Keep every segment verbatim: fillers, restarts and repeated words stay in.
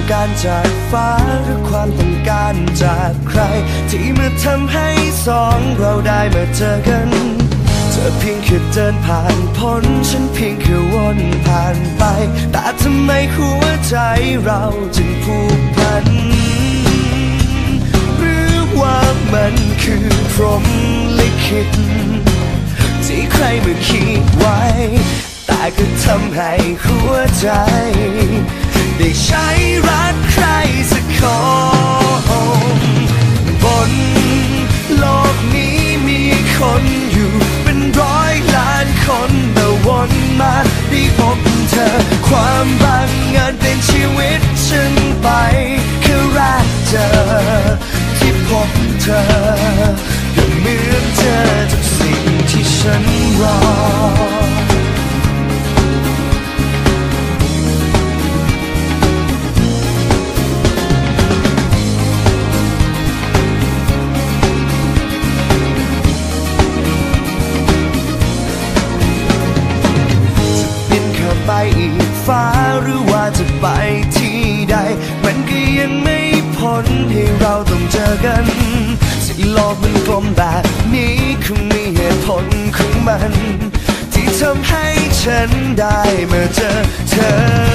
การจากฟ้าหรือความต้องการจากใครที่มาทำให้สองเราได้มาเจอกันเธอเพียงแค่เดินผ่านพ้นฉันเพียงแค่วนผ่านไปแต่ทำไมหัวใจเราจึงผูกพันหรือว่ามันคือพรหมลิขิตที่ใครมาคิดไว้แต่ก็ทำให้หัวใจได้ใช้รักใครสักคนบนโลกนี้มีคนอยู่เป็นร้อยล้านคนแต่วนมาได้พบเธอความบังเอิญเป็นชีวิตฉันไปแค่แรกเจอที่พบเธอก็เหมือนเจอทุกสิ่งที่ฉันรอไปอีกฟ้าหรือว่าจะไปที่ใดมันก็ยังไม่พ้นให้เราต้องเจอกันสิ่งโลกมันกลมแบบนี้คงมีเหตุผลของมันที่ทำให้ฉันได้มาเจอเธอ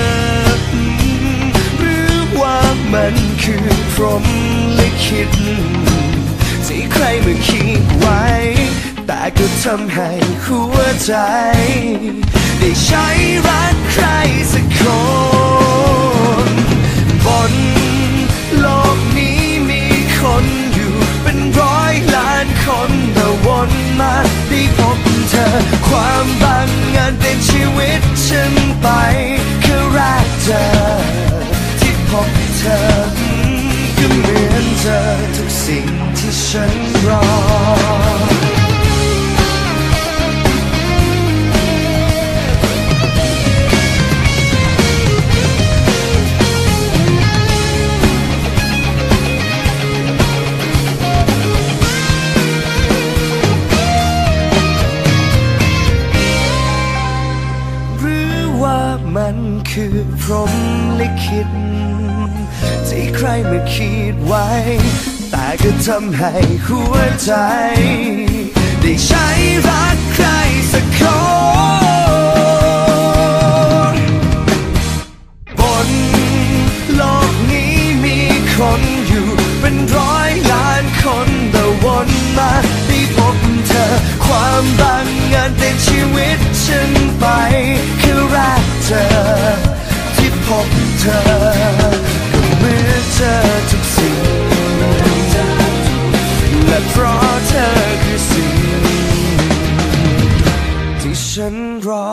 หรือว่ามันคือพรหมลิขิตที่ใครมาคิดไว้แต่ก็ทำให้หัวใจได้ใช้รักใครสักคนบนโลกนี้มีคนอยู่เป็นร้อยล้านคนแต่วนมาได้พบเธอความบังเอิญเป็นชีวิตฉันไปแค่แรกเจอที่พบเธอก็เหมือนเจอทุกสิ่งที่ฉันรอมันคือพรหมลิขิตที่ใครมาคิดไว้แต่ก็ทำให้หัวใจได้ใช้รักใครสักคนบนโลกนี้มีคนอยู่เป็นร้อยล้านคนแต่วนมาได้พบเธอความบังเอิญเป็นชีวิตฉันไปแค่แรกเจอที่พบเธอก็เหมือนเจอทุกสิ่งและเพราะเธอคือสิ่งที่ฉันรอ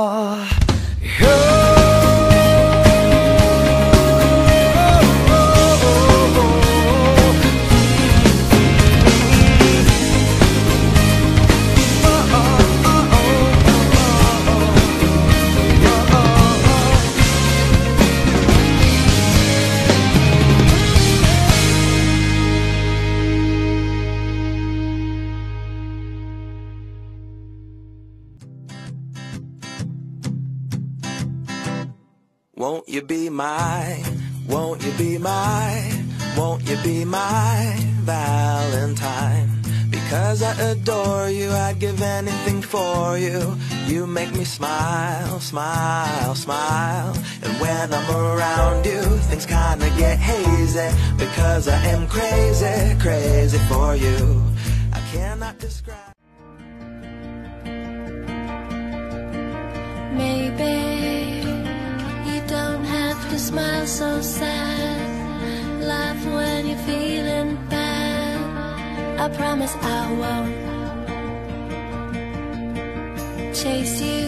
Won't you be my, won't you be my, won't you be my Valentine? Because I adore you, I'd give anything for you. You make me smile, smile, smile. And when I'm around you, things kinda get hazy. Because I am crazy, crazy for you. I cannot describe. Maybe.To smile so sad, laugh when you're feeling bad. I promise I won't chase you